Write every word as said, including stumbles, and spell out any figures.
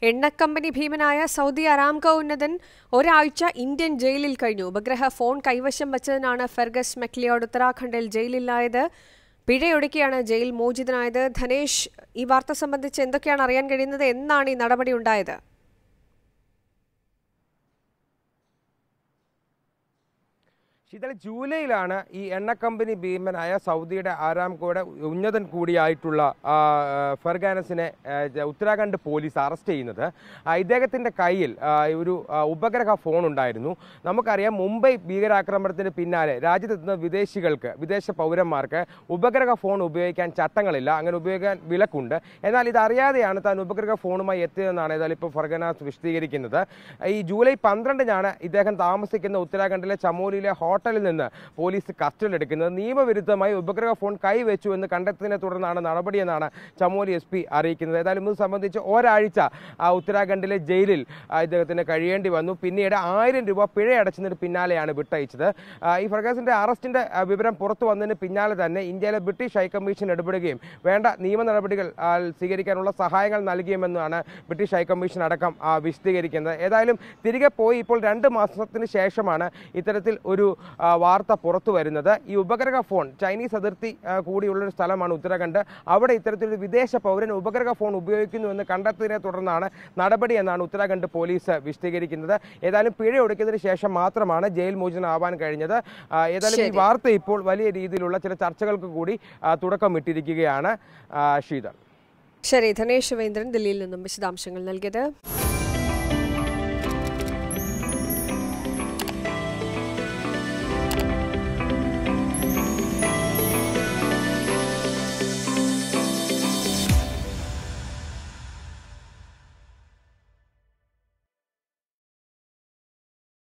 എണ്ണക്കമ്പനി ഭീമനായ Saudi Aramco ഉന്നതൻ ഒരാഴ്ച Indian ജയിലിൽ കഴിഞ്ഞു. ഉപഗ്രഹ ഫോൺ കൈവശം വച്ചതിനാണ് ഫെർഗസ് മെക്ലിയോഡ് ഉത്തരാഖണ്ഡിൽ ജയിലിലായത്. പിഴയൊടുക്കിയാണ് ജയിൽ മോചിതനായത്. ധനേഷ്, ഈ വാർത്ത സംബന്ധിച്ച് എന്തൊക്കെയാണ് അറിയാൻ കഴിയുന്നത്? എന്നാണ് ഈ നടപടി ഉണ്ടായത്? ശീതൾ, ജൂലൈയിലാണ് ഈ എണ്ണക്കമ്പനി ഭീമനായ സൗദിയുടെ ആരാംകോയുടെ ഉന്നതൻ കൂടിയായിട്ടുള്ള ഫെർഗാനസിനെ ഉത്തരാഖണ്ഡ് പോലീസ് അറസ്റ്റ് ചെയ്യുന്നത്. ഇദ്ദേഹത്തിൻ്റെ കയ്യിൽ ഒരു ഉപഗ്രഹ ഫോൺ ഉണ്ടായിരുന്നു. നമുക്കറിയാം, മുംബൈ ഭീകരാക്രമണത്തിന് പിന്നാലെ രാജ്യത്തെത്തുന്ന വിദേശികൾക്ക്, വിദേശ പൗരന്മാർക്ക് ഉപഗ്രഹ ഫോൺ ഉപയോഗിക്കാൻ ചട്ടങ്ങളില്ല, അങ്ങനെ ഉപയോഗിക്കാൻ വിലക്കുണ്ട്. എന്നാൽ ഇതറിയാതെയാണ് താൻ ഉപഗ്രഹ ഫോണുമായി എത്തിയതെന്നാണ് ഏതായാലും ഇപ്പോൾ ഫെർഗാനസ് വിശദീകരിക്കുന്നത്. ഈ ജൂലൈ പന്ത്രണ്ടിനാണ് ഇദ്ദേഹം താമസിക്കുന്ന ഉത്തരാഖണ്ഡിലെ ചമോലിയിലെ ഹോട്ടലിൽ നിന്ന് പോലീസ് കസ്റ്റഡിയിലെടുക്കുന്നത്. നിയമവിരുദ്ധമായി ഉപഗ്രഹ ഫോൺ കൈവച്ചു എന്ന് കണ്ടെത്തിയതിനെ തുടർന്നാണ് നടപടിയെന്നാണ് ചമോലി എസ് പി അറിയിക്കുന്നത്. ഏതായാലും ഇത് സംബന്ധിച്ച് ഒരാഴ്ച ഉത്തരാഖണ്ഡിലെ ജയിലിൽ ഇദ്ദേഹത്തിന് കഴിയേണ്ടി വന്നു. പിന്നീട് ആയിരം രൂപ പിഴയടച്ചതിന് പിന്നാലെയാണ് വിട്ടയച്ചത്. ഈ ഫെർഗാസിന്റെ അറസ്റ്റിന്റെ വിവരം പുറത്തു വന്നതിന് പിന്നാലെ തന്നെ ഇന്ത്യയിലെ ബ്രിട്ടീഷ് ഹൈക്കമ്മീഷൻ ഇടപെടുകയും വേണ്ട നിയമ നടപടികൾ സ്വീകരിക്കാനുള്ള സഹായങ്ങൾ നൽകിയുമെന്നാണ് ബ്രിട്ടീഷ് ഹൈക്കമ്മീഷൻ അടക്കം വിശദീകരിക്കുന്നത്. ഏതായാലും തിരികെ പോയി ഇപ്പോൾ രണ്ട് മാസത്തിന് ശേഷമാണ് ഇത്തരത്തിൽ ഒരു വാർത്ത പുറത്തു വരുന്നത്. ഈ ഉപഗ്രഹ ഫോൺ ചൈനീസ് അതിർത്തി കൂടിയുള്ളൊരു സ്ഥലമാണ് ഉത്തരാഖണ്ഡ്. അവിടെ ഇത്തരത്തിലൊരു വിദേശ പൗരൻ ഉപഗ്രഹ ഫോൺ ഉപയോഗിക്കുന്നു എന്ന് കണ്ടെത്തിയതിനെ തുടർന്നാണ് നടപടി എന്നാണ് ഉത്തരാഖണ്ഡ് പോലീസ് വിശദീകരിക്കുന്നത്. ഏതായാലും പിഴ ഒടുക്കിയതിനു ശേഷം മാത്രമാണ് ജയിൽ മോചിതനാവാൻ കഴിഞ്ഞത്. ഏതായാലും ഈ വാർത്ത ഇപ്പോൾ വലിയ രീതിയിലുള്ള ചില ചർച്ചകൾക്ക് കൂടി തുടക്കമിട്ടിരിക്കുകയാണ്. ശീതൾ. ശരി, ധനേഷ് രവീന്ദ്രൻ ദില്ലിയിൽ നിന്നും വിശദാംശങ്ങൾ നൽകിയത്.